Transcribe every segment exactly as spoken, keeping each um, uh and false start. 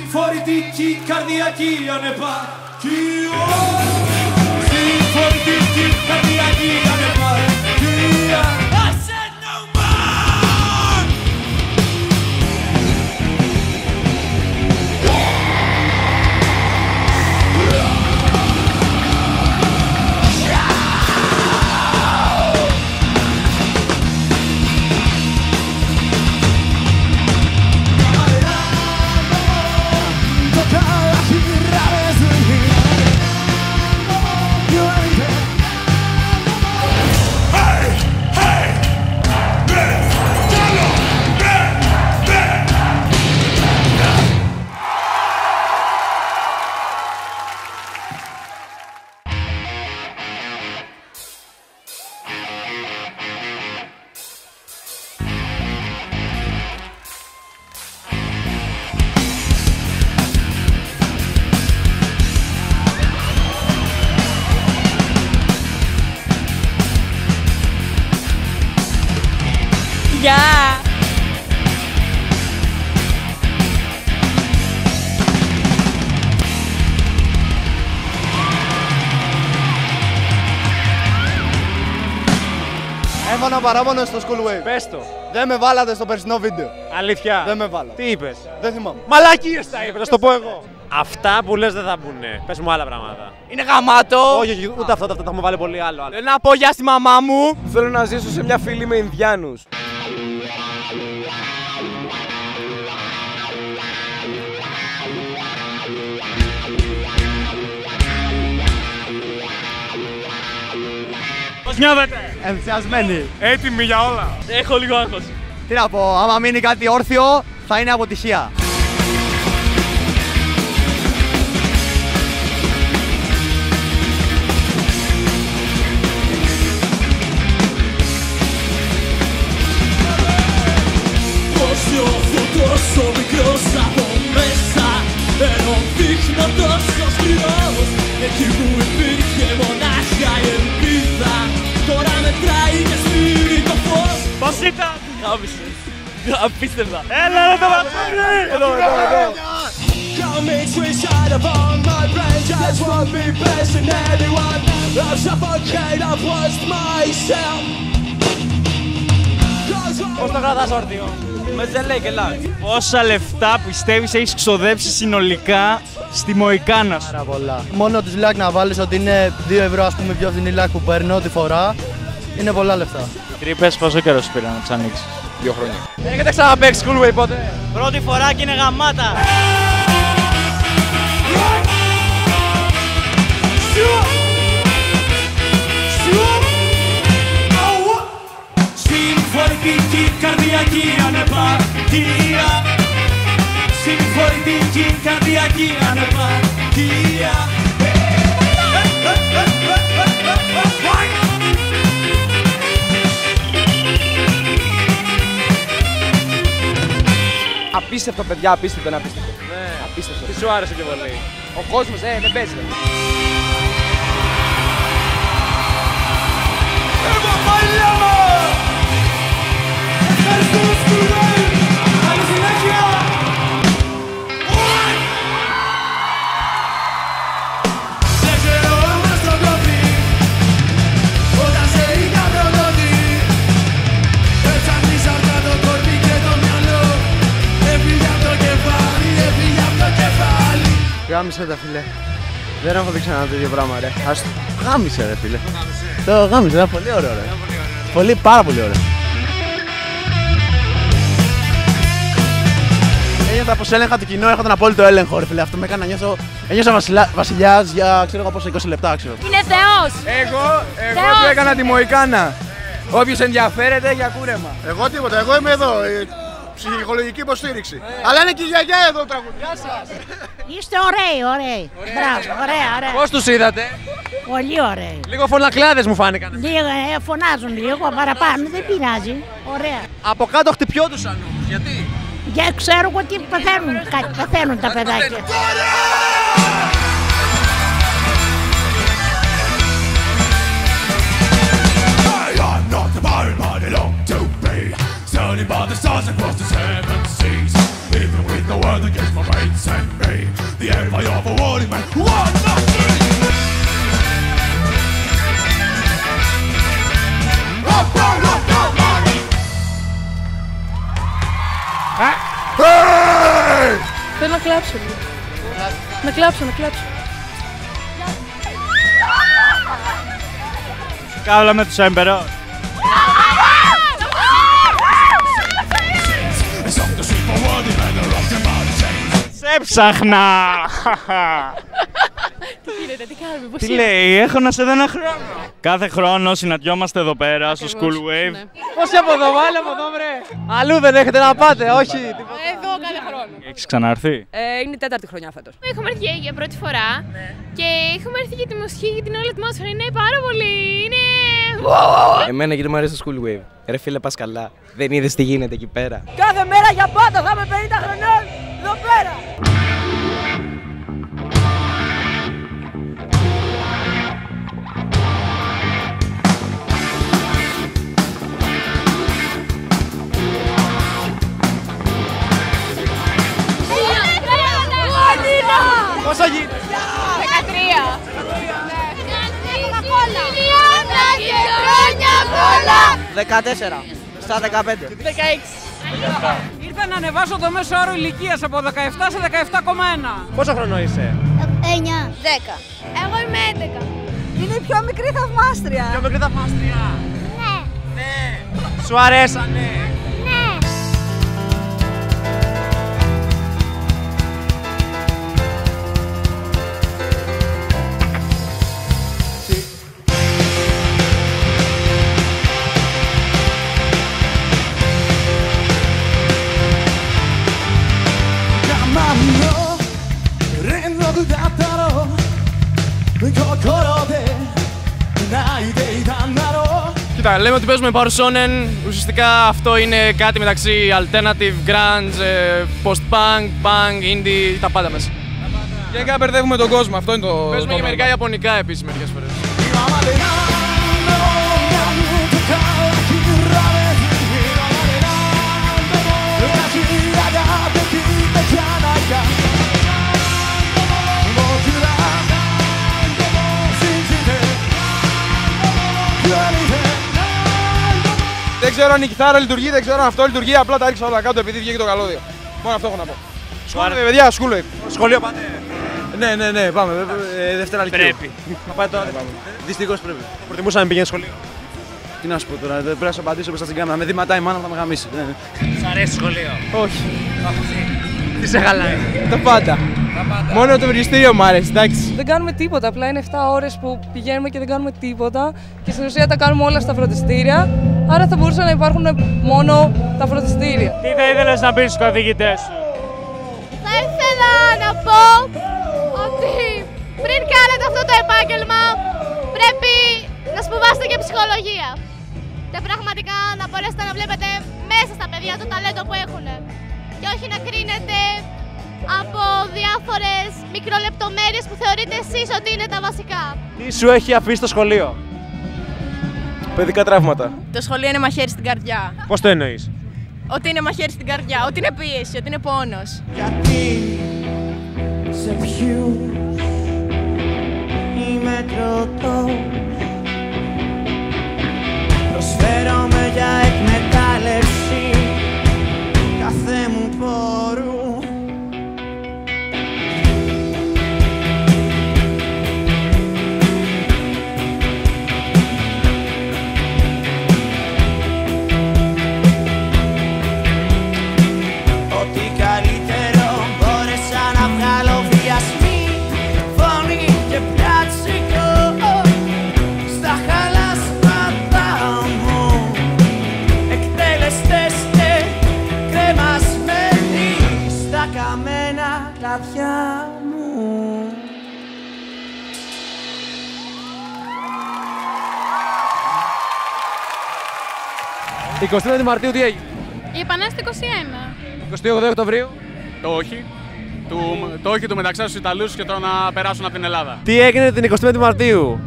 Συμφορητική καρδιακή ανεπάρκεια. Συμφορητική καρδιακή ανεπάρκεια. I said no more. Γεια! Έχω ένα παράπονο στο Schoolway. Πες το. Δεν με βάλατε στο περσινό βίντεο. Αλήθεια. Δεν με βάλατε. Τι είπες? Δεν θυμάμαι. Μαλακίες τα είπες, θα το πω εγώ. Αυτά που λες δεν θα μπουνε. Πες μου άλλα πράγματα. Είναι γαμάτο! Όχι, όχι, ούτε αυτό, αυτό, το έχουμε βάλει πολύ άλλο. άλλο. Να πω γεια στη μαμά μου! Θέλω να ζήσω σε μια φυλή με Ινδιάνους. Πώς νιώθετε? Ενθουσιασμένοι. Έτοιμοι για όλα. Έχω λίγο άγχος. Τι να πω, άμα μείνει κάτι όρθιο θα είναι αποτυχία. Πώς νιώθω τόσο μικρός από μέσα, ενώ δείχνω τόσο σκληρός. Εκεί που υπήρχε μονάχα η ελπίδα, τώρα μετράει και σφύρει το φως. Πώς ήταν? Γάμισε. Απίστευτα. Έλα ρε το μαθαίνει! Εδώ, εδώ, εδώ. Coming suicide upon my brain, just won't be blessing anyone. I'll suffocate, I've lost myself. Πώς το κρατάς όρθιο? Με ζελέ και λάδι. Πόσα λεφτά πιστεύεις έχεις ξοδέψει συνολικά στη Μοϊκάνα σου? Πάρα πολλά. Μόνο τους λάκ να βάλεις ότι είναι δύο ευρώ ας πούμε πιο φθηνή λάκ που παίρνω τη φορά. Είναι πολλά λεφτά. Οι τρύπες πόσο καιρό σου πήραν να τις ανοίξεις? Δύο χρόνια. Δεν έχετε ξαναπαίξει Schoolway ποτέ? Πρώτη φορά και είναι γαμάτα. Συμφορητική καρδιακή ανεπάρκεια. Συμφορητική καρδιακή ανεπάρκεια. Απίστευτο, παιδιά, απίστευτο, είναι απίστευτο. Ναι. Απίστευτο. Τι σου άρεσε πιο πολύ? Ο κόσμος, ε, δεν παίζει. Ευχαριστούμε Schoolway. Καλή συνέχεια. Δεν ξέρω όμως το κόβει όταν σε είδα πρώτη. Έψαχνεις αυτά το κορμί και το μυαλό. Έφυγε απ' το κεφάλι, έφυγε απ' το κεφάλι. Γάμισε τα φίλε. Δεν έχω δει ξανά τέτοιο πράγμα ρε. Ας το γάμισε ρε φίλε. Το γάμισε, είναι πολύ ωραίο ρε. Πολύ, πάρα πολύ ωραίο. Ένιωθα πως έλεγχα το κοινό, έχω τον απόλυτο έλεγχο ρε φίλε. Αυτό με έκανε να νιώθω, ένιωσα βασιλιά, βασιλιάς για ξέρω εγώ πόσο είκοσι λεπτά ξέρω. Είναι θεός! Εγώ, εγώ Θεός. του έκανα τη Μοϊκάνα. Όποιος ενδιαφέρεται για κούρεμα. Εγώ τίποτα, εγώ είμαι εδώ. Ψυχολογική υποστήριξη. Αλλά είναι και η γιαγιά εδώ τραγούδι. Γεια σας. Είστε ωραίοι, ωραίοι. Μπράβο, ωραία, ωραία. Πώς τους είδατε? Πολύ ωραίοι. Λίγο φωνακλάδες μου φάνηκαν. Λίγο, ε, φωνάζουν λίγο παραπάνω, δεν πειράζει. Ωραία. Από κάτω χτυπιόντουσαν όμως. Γιατί? Για ξέρω εγώ τι παθαίνουν, κάτι παθαίνουν τα παιδάκια. By the stars across the seven seas, even with no other against my mates Send me the envy of a warning man. One, two, three. Up, up, up, up, money. Hey! Θέλω να κλάψω. Να κλάψω, να κλάψω. Κάβλα με τους Emperor. Σε ψάχνα! Τι γίνεται, τι κάνουμε, πώς Τι είναι? λέει, έχω να σε δω ένα χρόνο. Κάθε χρόνο συναντιόμαστε εδώ πέρα στο School Wave. Πώς από εδώ, βάλε από εδώ, βρε. Αλλού δεν έχετε να πάτε, όχι. Εδώ κάθε χρόνο. Έχεις ξαναρθεί? Ε, είναι η τέταρτη χρονιά φέτος. Έχουμε έρθει για πρώτη φορά και έχουμε έρθει για τη μουσική και την όλη ατμόσφαιρα. Είναι πάρα πολύ. Είναι. Εμένα γιατί μου αρέσει το School Wave. Ρε φίλε, πας καλά. Δεν είδες τι γίνεται εκεί πέρα. Κάθε μέρα για πάντα θα είμαι πενήντα χρονών εδώ πέρα. Πόσα γίνεται? δεκατρία. δεκατέσσερα. Στα δεκαπέντε. δεκαέξι. Ήρθα να ανεβάσω το μέσο όρο ηλικίας από δεκαεπτά σε δεκαεπτά κόμμα ένα. Πόσο χρόνο είσαι? εννιά. δέκα. Εγώ είμαι έντεκα. Είναι η πιο μικρή θαυμάστρια. Πιο μικρή θαυμάστρια. Ναι. Ναι. Σου αρέσανε? Ναι. Κοίτα, λέμε ότι παίζουμε Power Shonen. Ουσιαστικά αυτό είναι κάτι μεταξύ alternative, grunge, post-punk, punk, indie, τα πάντα μέσα. Γενικά μπερδεύουμε τον κόσμο, αυτό είναι το. Παίζουμε και μερικά ιαπωνικά επίσης μερικές φορές. Δεν ξέρω αν η κιθάρα λειτουργεί, δεν ξέρω αν αυτό λειτουργεί. Απλά τα ρίξα όλα κάτω επειδή βγήκε το καλώδιο. Μόνο αυτό έχω να πω. Σχόλιο, παιδιά, σχόλιο. Σχολείο πάτε? Ναι, ναι, ναι, πάμε. Ε, Δευτέρα Λυκείου. Πρέπει. Θα πάτε τώρα. Δυστυχώς πρέπει. Προτιμούσα να πηγαίνει σχολείο. Τι να σου πω τώρα, δεν πρέπει να σου απαντήσω μπροστά στην κάμερα. Με δει η μάνα μου θα με γαμίσει. Σ' αρέσει σχολείο? Όχι. Τι σε χαλάει? Τα πάντα. Μόνο το βριστήριο μου άρεσε, εντάξει. Δεν κάνουμε τίποτα, απλά είναι επτά ώρες που πηγαίνουμε και δεν κάνουμε τίποτα και στην ουσία τα κάνουμε όλα στα φροντιστήρια, άρα θα μπορούσαν να υπάρχουν μόνο τα φροντιστήρια. Τι θα ήθελες να πεις στους καθηγητές σου? Θα ήθελα να πω ότι πριν κάνετε αυτό το επάγγελμα πρέπει να σπουδάσετε και ψυχολογία. Και πραγματικά να μπορέσετε να βλέπετε μέσα στα παιδιά το ταλέντο που έχουν. Και όχι να κρίνετε από διάφορες μικρολεπτομέρειες που θεωρείτε εσείς ότι είναι τα βασικά. Τι σου έχει αφήσει το σχολείο? Παιδικά τραύματα. Το σχολείο είναι μαχαίρι στην καρδιά. Πώς το εννοείς? Ότι είναι μαχαίρι στην καρδιά, ότι είναι πίεση, ότι είναι πόνος. Γιατί σε ποιους είμαι τροτός. Προσφέρομαι για εκμετάλλευση κάθε μου πόρου. Ό,τι καλύτερο μπόρεσα να βγάλω βιασμή, φωνή και πιάτσικο στα χαλάσματα μου. Εκτέλεστες και κρεμασμένοι στα καμένα κλαδιά μου. εικοστή πέμπτη Μαρτίου τι έγινε? Η Επανάσταση είκοσι ένα. εικοστή όγδοη Οκτωβρίου. Το όχι. Του, το όχι του μεταξύ στους Ιταλούς και το να περάσουν από την Ελλάδα. Τι έγινε την εικοστή πέμπτη Μαρτίου?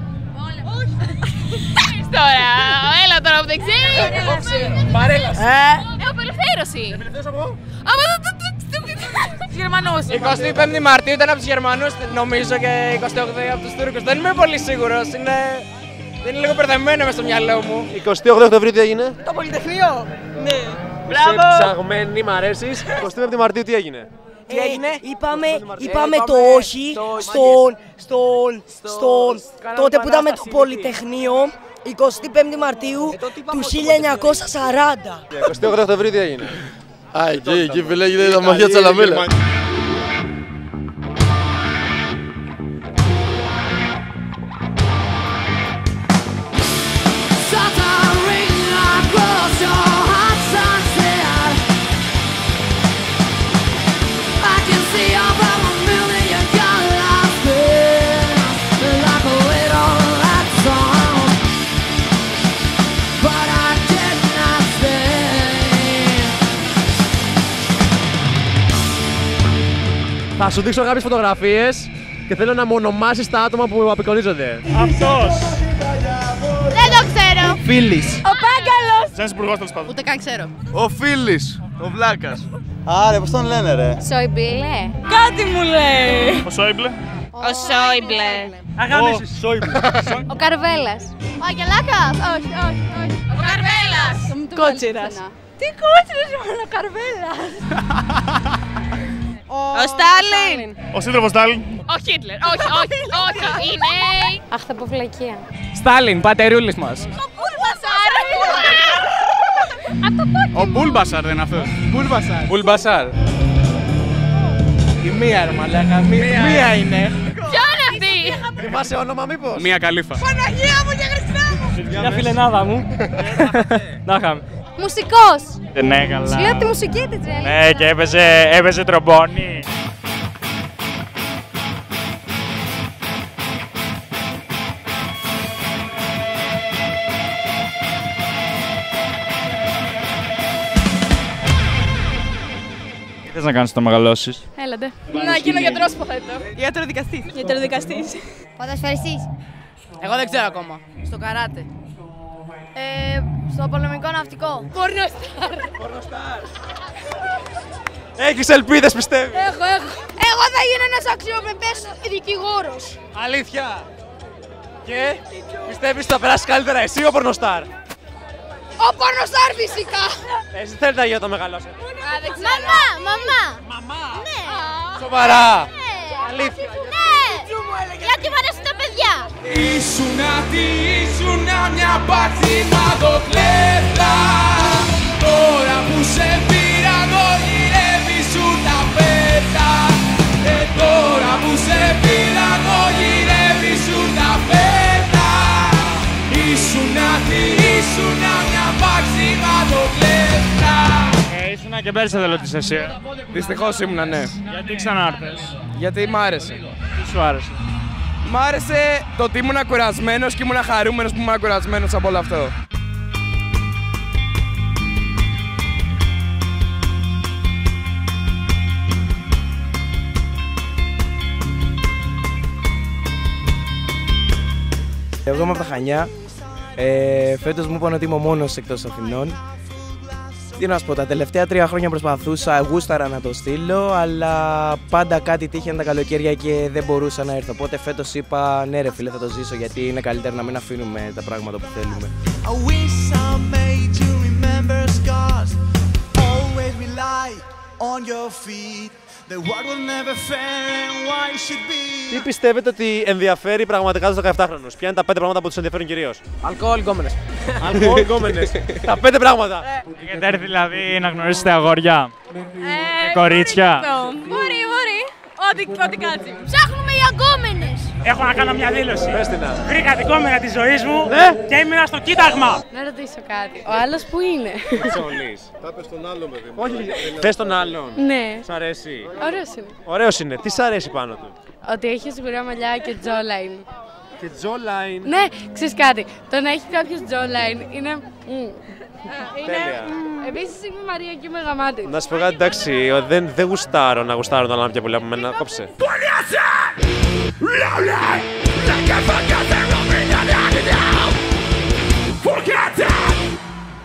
Τώρα, έλα τώρα που δεν ξέρει. Παρέλαση. Έχω απελευθέρωση. Απελευθέρωση από? Από το. Γερμανούς. εικοστή πέμπτη Μαρτίου ήταν από τους Γερμανούς, νομίζω, και εικοστή όγδοη από τους Τούρκους. Δεν είμαι πολύ σίγουρος. Είναι, είναι λίγο μπερδεμένο μες στο μυαλό μου. εικοστή όγδοη Οκτωβρίου τι έγινε? Το Πολυτεχνείο. Ναι. Μπράβο! Είσαι ψαγμένη, μ' αρέσεις. εικοστή πέμπτη Μαρτίου τι έγινε? Τι έγινε? Είπαμε, είπαμε το όχι στον, στον, στον, τότε που ήταν με το Πολυτεχνείο, εικοστή πέμπτη Μαρτίου του χίλια εννιακόσια σαράντα. εικοστή όγδοη Οκτωβρίου τι έγινε? Α, εκεί, εκεί φίλε, έγινε τα μαχιά Τσαλαμέλα. Θα σου δείξω κάποιες φωτογραφίες και θέλω να μου ονομάσεις τα άτομα που απεικονίζονται. Αυτός. Δεν το ξέρω. Φίλης. Ο Πάγκαλος. Σαν υπουργός τέλος πάντων. Ούτε καν ξέρω. Ο Φίλης, ο Βλάκας. Άρε, πώς τον λένε ρε? Σόιμπλε. Κάτι μου λέει. Ο Σόιμπλε. Ο Σόιμπλε. Αγάμισης. Σόιμπλε. Ο Καρβέλας. Ο Αγγελάκας. Όχι, όχι, όχι. Ο Καρβέλας. Κότσιρας. Τι κότσιρας είναι ο Καρβέλας. Ο Στάλιν. Ο σύντροφος Στάλιν. Ο Χίτλερ. Όχι, όχι, όχι. Είναι. Αχ, θα πω βλακεία. Στάλιν, πατερούλης μας. Ο Μπούλμπασαρ. Ο Μπούλμπασαρ δεν είναι αυτός. Μπουλμπασάρ. Μπουλμπασάρ. Η μία ρε μαλάκα, μία είναι. Ποια είναι αυτή? Θυμάσαι όνομα μήπως? Μία καλύφα. Παναγία μου και Χριστέ μου. Μια φιλενάδα μου. Να είχαμε. Μουσικός. Ναι, καλά. Σου λέω από τη μουσική της, ρε. Ναι, και έπαιζε, έπαιζε τρομπόνι. Τι θες να κάνεις όταν μεγαλώσεις? Έλατε. Να γίνω γιατρός υποθέτω. Γιατροδικαστής. Γιατροδικαστής. Ποδοσφαιριστής. Εγώ δεν ξέρω ακόμα. Στο καράτε. Ε, στο πολεμικό ναυτικό. Πορνοστάρ. Έχεις ελπίδες πιστεύει? Έχω, έχω. Εγώ θα γίνω ένας αξιοπρεπές δικηγόρος. Αλήθεια? Και πιστεύεις ότι θα περάσεις καλύτερα εσύ ή ο πορνοστάρ? Ο πορνοστάρ φυσικά. Εσύ θέλετε να γίνετε όταν μεγαλώσετε? Μαμά, μαμά. Μαμά? Ναι. Σοβαρά? Ναι. Αλήθεια? Ναι. Γιατί μου αρέσουν τα παιδιά. Ήσουνα τι, ήσουνα μια παθηματοκλέφτα. Τώρα που σε πήρα το γυρεύει σου τα πέτα. Ε, τώρα που σε πήρα το γυρεύει σου τα πέτα. Ήσουνα τι, ήσουνα μια παθηματοκλέφτα. Ε, ήσουνα και πέρσι εθελοντής εσύ. ε. Δυστυχώς ήμουνα, ναι. Γιατί ξανάρθες? Γιατί μ' άρεσε. Τι σου άρεσε? Μ' άρεσε το ότι ήμουν κουρασμένος και ήμουν χαρούμενος που ήμουν κουρασμένος από όλο αυτό. Εγώ είμαι από τα Χανιά. Ε, φέτος μου είπαν ότι είμαι ο μόνος εκτός Αθηνών. Τι να σου πω, τα τελευταία τρία χρόνια προσπαθούσα, γούσταρα να το στείλω, αλλά πάντα κάτι τύχαινε τα καλοκαίρια και δεν μπορούσα να έρθω. Οπότε φέτος είπα ναι ρε φίλε, θα το ζήσω, γιατί είναι καλύτερα να μην αφήνουμε τα πράγματα που θέλουμε. Τι πιστεύετε ότι ενδιαφέρει πραγματικά τους δεκαεφτάχρονους? Ποια είναι τα πέντε πράγματα που τους ενδιαφέρουν κυρίως? Αλκοόλ, γκόμενες. Αλκοόλ, γκόμενες. Τα πέντε πράγματα. Έχετε έρθει δηλαδή να γνωρίσετε αγόρια και κορίτσια? Μπορεί, μπορεί. Ό,τι, ό,τι κάτσει. Ψάχνουμε οι αγκόμενες. Έχω να κάνω μια δήλωση. Πες την να. Βρήκα την κόμενα της ζωής μου Ναι. και ήμουνα στο κοίταγμα. Να ρωτήσω κάτι. Ο άλλος που είναι? Θα πες τον άλλο παιδί μου. Όχι, θες τον άλλον. Ναι. Σ' αρέσει? Ωραίος είναι. Ωραίος είναι. Τι σ' αρέσει πάνω του? Ότι έχει σγουρά μαλλιά και jawline. Και jawline. Ναι, ξέρεις κάτι. Το να έχει κάποιος jawline είναι... Τέλεια. Επίσης είμαι η Μαρία και είμαι γαμάτη. Να σου πω κάτι, εντάξει, δεν, δεν γουστάρω να γουστάρω τα λάμπια που λέω από μένα. Κόψε.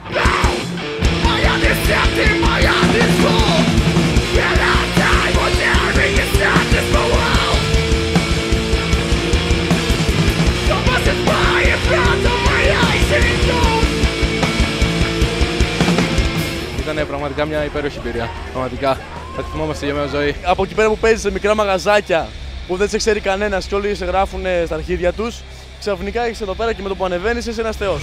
My hand is empty, my hand is full. And I die with ήταν μια υπέροχη εμπειρία. Πραγματικά. Θα τη θυμόμαστε για μια ζωή. Από εκεί πέρα που παίζεις σε μικρά μαγαζάκια που δεν σε ξέρει κανένας και όλοι σε γράφουν στα αρχίδια τους, ξαφνικά έχεις εδώ πέρα και με το που ανεβαίνεις είσαι ένας θεός.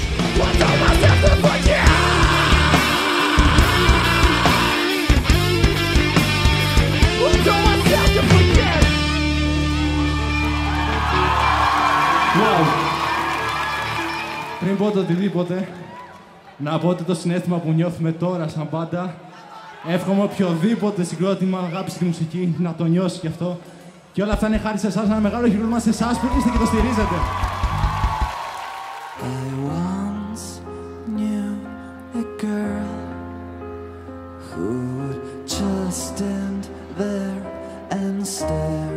Wow. Πριν πω το οτιδήποτε, να πω ότι το συναίσθημα που νιώθουμε τώρα σαν πάντα, εύχομαι οποιοδήποτε συγκρότημα αγάπησε τη μουσική να το νιώσει κι αυτό. Και όλα αυτά είναι χάρη σε εσάς, ένα μεγάλο χειρουργήμα σε εσάς που είστε και το στηρίζετε. I once knew a girl who would just stand there and stare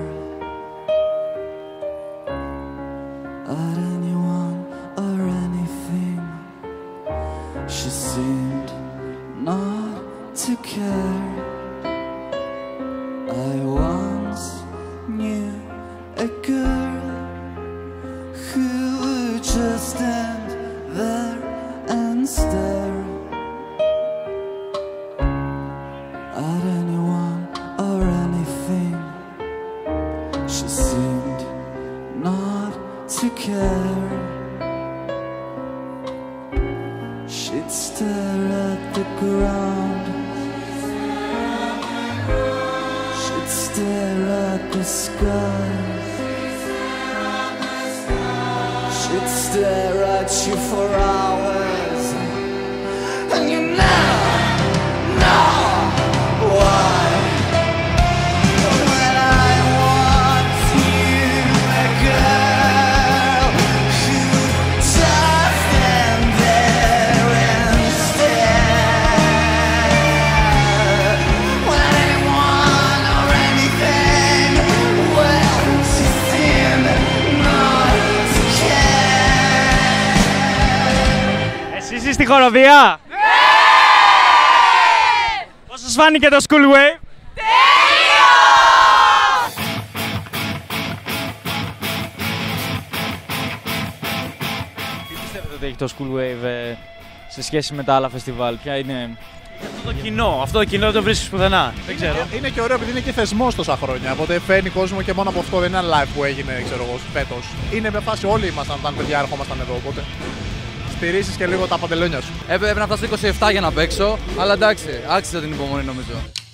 at anyone or anything. She seemed not to care. I once knew a girl who would just stand there and stare at anyone or anything. She seemed not to care. She'd stare at the ground. She'd stare at the sky. She'd stare at you for hours. And you never know why. When I want you, a girl who just stand there and stare. When anyone or anything, well, she seemed not to care. Εσείς είστε στη χοροδία! Ναι! Πώς σας φάνηκε το School Wave? Τέλειο! Τι πιστεύετε ότι έχει το School Wave ε, σε σχέση με τα άλλα φεστιβάλ? Ποια είναι... Αυτό το κοινό, αυτό το κοινό δεν το βρίσκεις πουθενά. Δεν ξέρω. Είναι, είναι και ωραίο επειδή είναι και θεσμός τόσα χρόνια. Οπότε φέρνει κόσμο και μόνο από αυτό δεν είναι ένα live που έγινε, ξέρω εγώ, φέτος. Είναι με φάση όλοι ήμασταν όταν παιδιά ερχόμασταν εδώ. Οπότε στηρίζεις και λίγο τα παντελόνια σου. Έπρεπε να φτάσω είκοσι επτά για να παίξω, αλλά εντάξει, άξιζε την υπομονή νομίζω.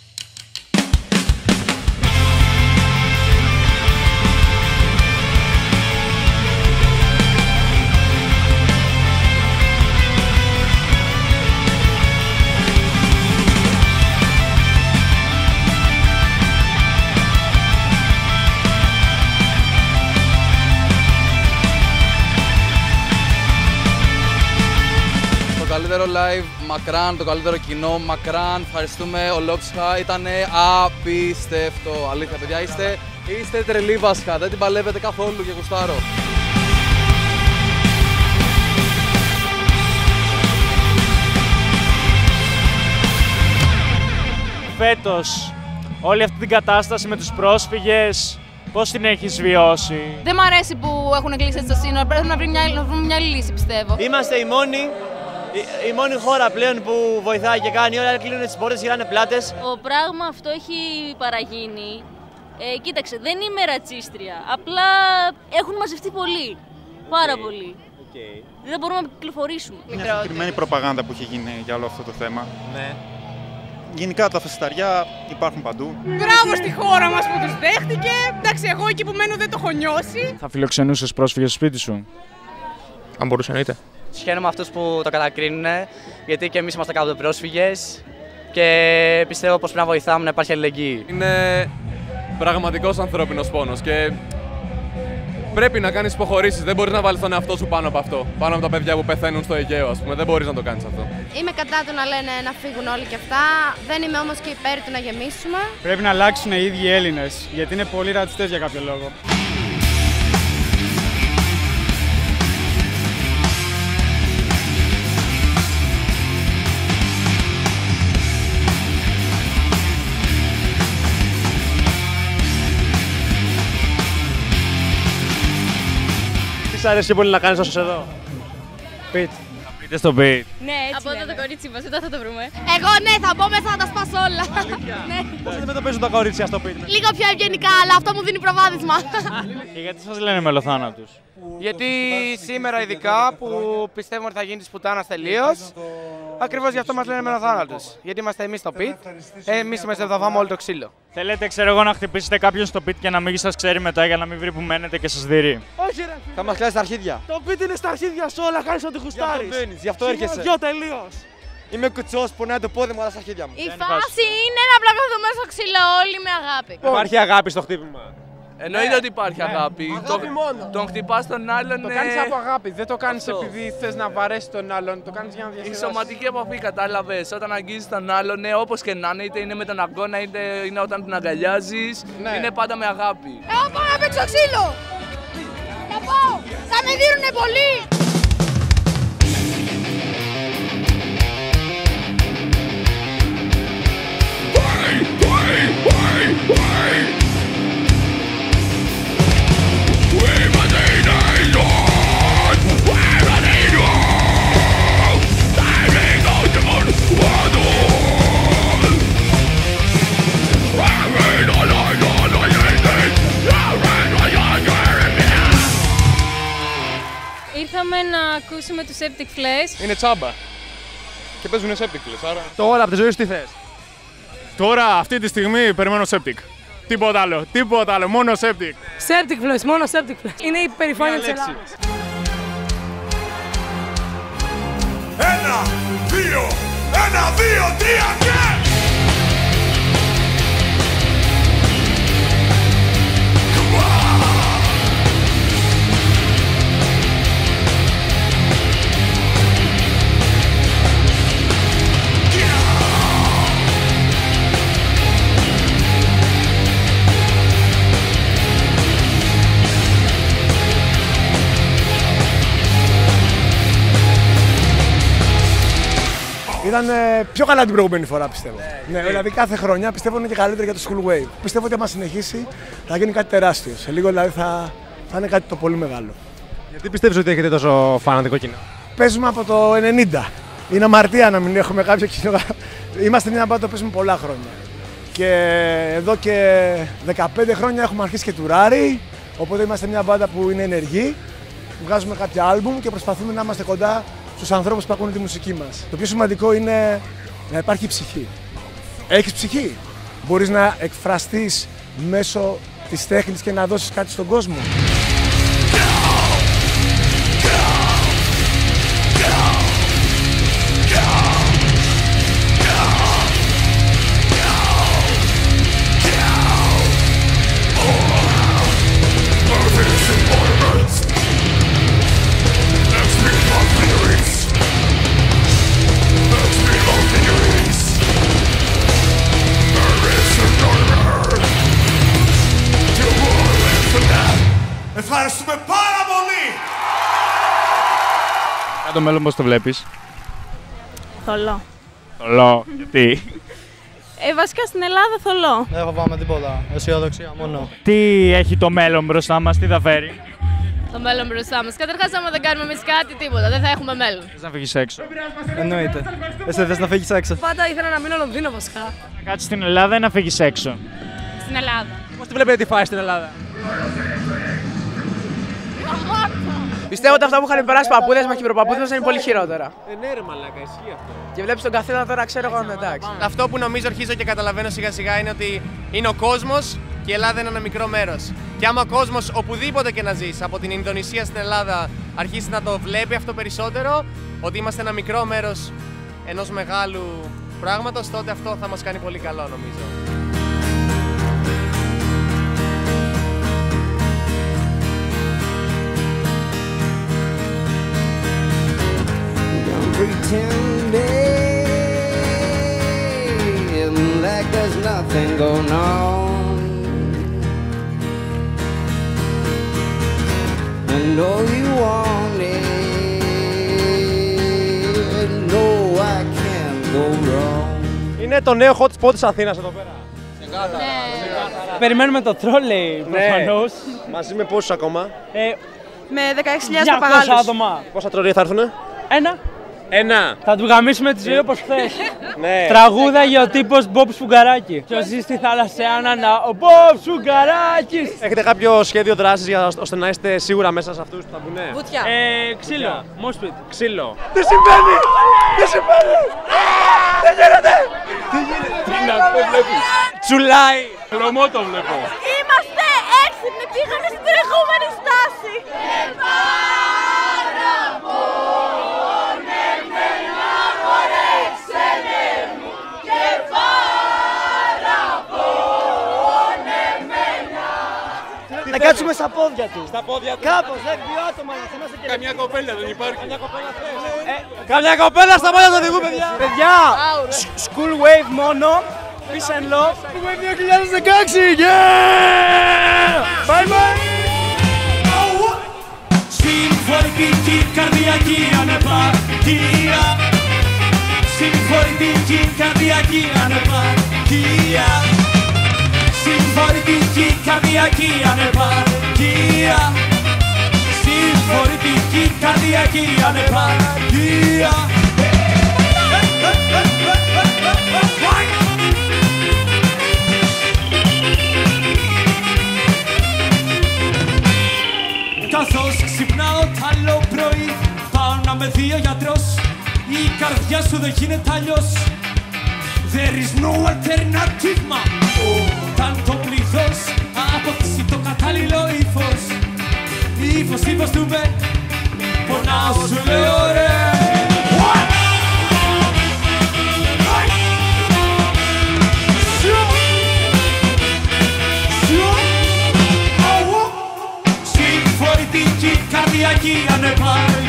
Το καλύτερο live, μακράν, το καλύτερο κοινό, μακράν, ευχαριστούμε ολόψυχα, ήταν απίστευτο, αλήθεια παιδιά, είστε, είστε τρελοί βασικά, δεν την παλεύετε καθόλου και γουστάρω. Φέτος, όλη αυτή την κατάσταση με τους πρόσφυγες, πώς την έχεις βιώσει? Δεν μ' αρέσει που έχουν κλείσει έτσι τα σύνορα. Πρέπει να, βρει μια, να βρούμε μια άλλη λύση, πιστεύω. Είμαστε οι μόνοι, η, η μόνη χώρα πλέον που βοηθάει και κάνει. Όλα κλείνουν τις πόρτες, γυράνε πλάτες. Το πράγμα αυτό έχει παραγίνει. Ε, κοίταξε, δεν είμαι ρατσίστρια. Απλά έχουν μαζευτεί πολύ. Πάρα okay. πολύ. Okay. Δεν μπορούμε να κυκλοφορήσουμε. Είναι μια συγκεκριμένη προπαγάνδα που έχει γίνει για όλο αυτό το θέμα. Ναι. Γενικά τα φεσταριά υπάρχουν παντού. Μπράβο στη χώρα μας που τους δέχτηκε. Εντάξει, εγώ εκεί που μένω δεν το έχω νιώσει. Θα φιλοξενούσες πρόσφυγες στο σπίτι σου? Αν μπορούσε να είτε. Συγχαίρομαι αυτούς που το κατακρίνουν, γιατί και εμείς είμαστε κάτω πρόσφυγες και πιστεύω πως πρέπει να βοηθάμε να υπάρχει αλληλεγγύη. Είναι πραγματικός ανθρώπινος πόνος και πρέπει να κάνεις υποχωρήσεις. Δεν μπορείς να βάλεις τον εαυτό σου πάνω από αυτό. Πάνω από τα παιδιά που πεθαίνουν στο Αιγαίο, ας πούμε. Δεν μπορείς να το κάνεις αυτό. Είμαι κατά του να λένε να φύγουν όλοι και αυτά. Δεν είμαι όμως και υπέρ του να γεμίσουμε. Πρέπει να αλλάξουν οι ίδιοι οι Έλληνες, γιατί είναι πολύ ρατσιστές για κάποιο λόγο. Τι σ' αρέσει πολύ να κάνεις όσο εδώ? Πιτ. Μπείτε στο beat. Ναι, έτσι. Από εδώ το κορίτσι μας, μετά θα το βρούμε. Εγώ ναι, θα μπω μέσα να τα σπάσω όλα. Ναι. Πώς αντιμετωπίζουν τα κορίτσια στο beat? Λίγο πιο ευγενικά, αλλά αυτό μου δίνει προβάδισμα. Και γιατί σας λένε μελοθάνατους? Γιατί σήμερα ειδικά που πιστεύουμε ότι θα γίνει της πουτάνας τελείως, ακριβώς γι' αυτό μας λένε μελοθάνατους. Γιατί είμαστε εμείς στο pit, εμείς είμαστε θα φάμε όλο το ξύλο. Θέλετε, ξέρω εγώ, να χτυπήσετε κάποιον στο pit και να μην σας ξέρει μετά για να μην βρει που μένετε και σας δειρεί? Όχι ρε! Θα μας κλάσει τα αρχίδια. Το pit είναι στα αρχίδια σου, όλα κάνεις ό,τι γουστάρεις. Γι' αυτό μπαίνεις, γι' αυτό έρχεσαι. Δυο τελείως. Είμαι κουτσός, πονάει το πόδι μου, αλλά στα αρχίδια μου. Η φάση είναι να πλακωθούμε στο ξύλο όλοι με αγάπη. Υπάρχει αγάπη στο χτύπημα. Εννοείται ότι υπάρχει αγάπη. Αγάπη μόνο. Τον χτυπάς τον άλλον. Το κάνεις από αγάπη, δεν το κάνεις επειδή θες να βαρέσεις τον άλλον, το κάνεις για να Η διασκεδάσεις. σωματική επαφή, κατάλαβες. Όταν αγγίζεις τον άλλον, ναι, όπως και να είναι, είτε είναι με τον αγώνα, είτε είναι όταν τον αγκαλιάζεις, είναι πάντα με αγάπη. Εγώ πάω να παίξω ξύλο! Θα πάω! Θα με δίνουνε πολύ! Ήρθαμε να ακούσουμε τους Septic Flesh. Είναι τσάμπα. Και παίζουν Septic Flesh, άρα. Τώρα από τη ζωή σου τι θες? Τώρα, αυτή τη στιγμή, περιμένω Septic. Τίποτα άλλο, τίποτα άλλο, μόνο Septic. Septic Flesh, μόνο Septic Flesh. Είναι η περηφάνεια της Ελλάδας. Ένα, δύο, ένα, δύο, τρία και... Ήταν ε, πιο καλά την προηγούμενη φορά, πιστεύω. Ναι, ναι, δηλαδή κάθε χρονιά πιστεύω είναι και καλύτερη για το School Wave. Πιστεύω ότι άμα συνεχίσει θα γίνει κάτι τεράστιο. Σε λίγο δηλαδή θα, θα είναι κάτι το πολύ μεγάλο. Γιατί πιστεύεις ότι έχετε τόσο φανατικό κοινό? Παίζουμε από το ενενήντα. Είναι αμαρτία να μην έχουμε κάποιο κοινό. Είμαστε μια μπάντα που παίζουμε πολλά χρόνια. Και εδώ και δεκαπέντε χρόνια έχουμε αρχίσει και τουράρι. Οπότε είμαστε μια μπάντα που είναι ενεργή. Βγάζουμε κάποια άλμπουμ και προσπαθούμε να είμαστε κοντά στους ανθρώπους που ακούνε τη μουσική μας. Το πιο σημαντικό είναι να υπάρχει ψυχή. Έχεις ψυχή. Μπορείς να εκφραστείς μέσω της τέχνης και να δώσεις κάτι στον κόσμο. Ευχαριστούμε πάρα πολύ! Για το μέλλον πώς το βλέπεις? Θολό. Θολό, γιατί? Ε, βασικά στην Ελλάδα θολό. Δεν φοβάμαι τίποτα. Αισιοδοξία μόνο. Τι έχει το μέλλον μπροστά μας, τι θα φέρει? Το μέλλον μπροστά μας. Καταρχάς, άμα δεν κάνουμε εμείς κάτι, τίποτα. Δεν θα έχουμε μέλλον. Θες να φύγεις έξω? Εννοείται. Εσύ θες να φύγεις έξω? Πάντα ήθελα να μείνω Λονδίνο βασικά. Να κάτσεις στην Ελλάδα ή να φύγεις έξω? Στην Ελλάδα. Πώς τη βλέπετε τη φάση στην Ελλάδα? Πιστεύω ότι αυτά που είχαν περάσει οι παππούδες μας και οι προπαππούδες μας είναι πολύ χειρότερα. Ε, ναι, ρε μαλάκα, ισχύει αυτό. Και βλέπεις τον καθένα τώρα, ξέρω εγώ, εντάξει. Αυτό που νομίζω αρχίζω και καταλαβαίνω σιγά σιγά είναι ότι είναι ο κόσμος και η Ελλάδα είναι ένα μικρό μέρος. Και άμα ο κόσμος οπουδήποτε και να ζεις, από την Ινδονησία στην Ελλάδα, αρχίσει να το βλέπει αυτό περισσότερο, ότι είμαστε ένα μικρό μέρος ενός μεγάλου πράγματος, τότε αυτό θα μας κάνει πολύ καλό νομίζω. Pretending like there's nothing going on. I know you want it. No, I can't go wrong. Είναι το νέο hot spot της Αθήνας εδώ πέρα. Ναι. Περιμένουμε το τρόλεϊ προφανώς. Ναι. Μαζί με πόσους ακόμα? Ε, με δεκαέξι χιλιάδες διακόσια παπαγάλους. άτομα. Πόσα τρόλεϊ θα έρθουνε? Ένα. Ένα. Θα του γαμίσουμε τη ζωή όπως χθες. Ναι. Τραγούδαγε ο τύπος Μπομπ Σφουγγαράκη. Ποιος ζει στη θάλασσα άνανα, ο Μπομπ Σφουγγαράκης. Έχετε κάποιο σχέδιο δράσης για, ώστε να είστε σίγουρα μέσα σε αυτούς που θα μπουνε? Βουτιά. Ε, ξύλο. Μόσπιτ. Ξύλο. Τι συμβαίνει! Τι συμβαίνει! Δεν γίνεται! Τι να πω, βλέπεις. Τσουλάει. Χρωμό το βλέπω. Είμαστε έξυπνοι, πήγαμε στην προηγούμενη στάση. Να κάτσουμε στα πόδια του. Στα πόδια του. Κάπως, δεν δύο άτομα να θυμάστε και... Καμιά κοπέλα δεν υπάρχει. Καμιά κοπέλα θες. Ε, καμιά κοπέλα στα πόδια του οδηγού, παιδιά. Παιδιά, school wave μόνο. Peace and love. Έχουμε δύο χιλιάδες δεκαέξι, yeah! Bye bye! Συμφορητική καρδιακή ανεπαρκία. Συμφορητική καρδιακή ανεπαρκία. Συμφορητική καρδιακή ανεπαρκία. Συμφορητική καρδιακή ανεπαρκία. Καθώς ξυπνάω τ' άλλο πρωί, πάω να με δει ο γιατρός. Η καρδιά σου δεν γίνεται αλλιώς. There is no alternative, ma. Όταν το πλήθος αποκτήσει το κατάλληλο ύφος. Ύφος, ύφος του με, πονάω σου λέω ρε. Συμφορητική καρδιακή ανεπαρκία.